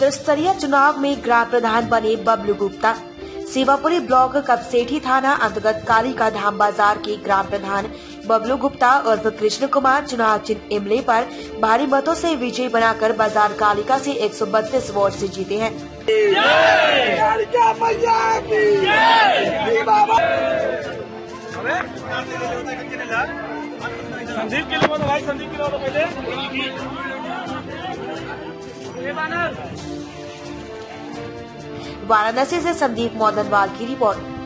त्रिस्तरीय चुनाव में ग्राम प्रधान बने बबलू गुप्ता। सेवापुरी ब्लॉक कपसेठी थाना अंतर्गत कालिका धाम बाजार के ग्राम प्रधान बबलू गुप्ता उर्फ कृष्ण कुमार चुनाव चिन्ह इमले पर भारी मतों से विजय बनाकर बाजार कालिका से 132 वोट से जीते हैं। संदीप के लिए भाई, संदीप के लिए पहले वाराणसी से संदीप मोदनवाल की रिपोर्ट।